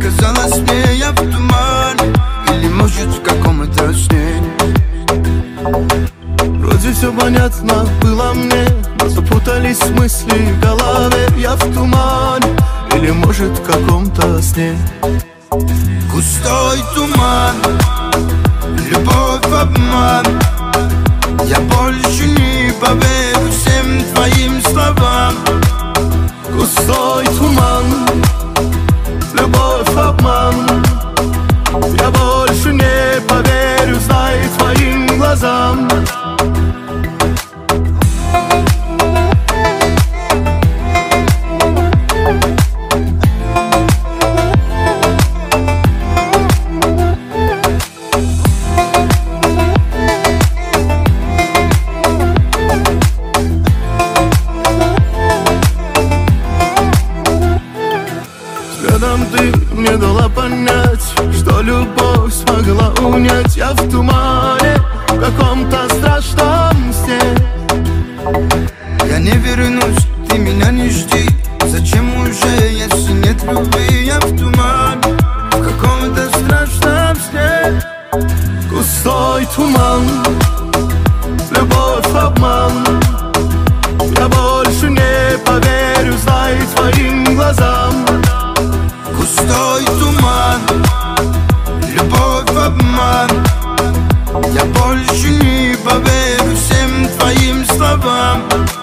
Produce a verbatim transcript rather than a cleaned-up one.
Казалось мне, я в тумане, или может в каком-то сне. Вроде все понятно было мне, но запутались мысли в голове. Я в тумане, или может в каком-то сне. Густой туман, любовь, обман. Я больше не поверю всем твоим словам. Густой туман, любовь, обман. Я больше не поверю, знай, твоим глазам. Взглядом ты мне дала понять, что любовь смогла унять. Я в тумане, в каком-то страшном сне. Я не вернусь, ты меня не жди. Зачем уже, если нет любви? Я в тумане, в каком-то страшном сне. Густой туман, любовь, обман. Я больше не поверю, знай, твоим глазам. Густой туман, любовь, обман. Я больше не поверю всем твоим словам.